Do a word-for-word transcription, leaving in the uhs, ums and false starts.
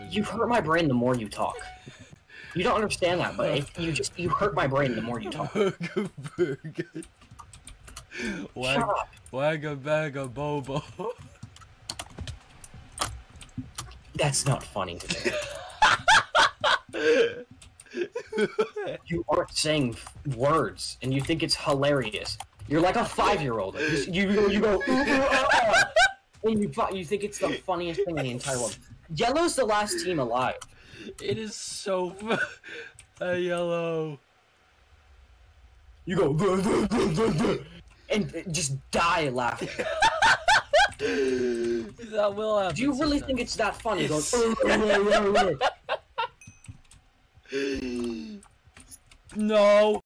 You hurt my brain the more you talk. You don't understand that, but if you just you hurt my brain the more you talk. Burger, burger. Wag, waga, baga, bobo. That's not funny to me. You aren't saying words, and you think it's hilarious. You're like a five-year-old. You you, you go, and you you think it's the funniest thing in the entire world. Yellow's the last team alive. It is so a yellow. You go and just die laughing. That will happen. Do you really sometimes. think it's that funny? It's... Going, No.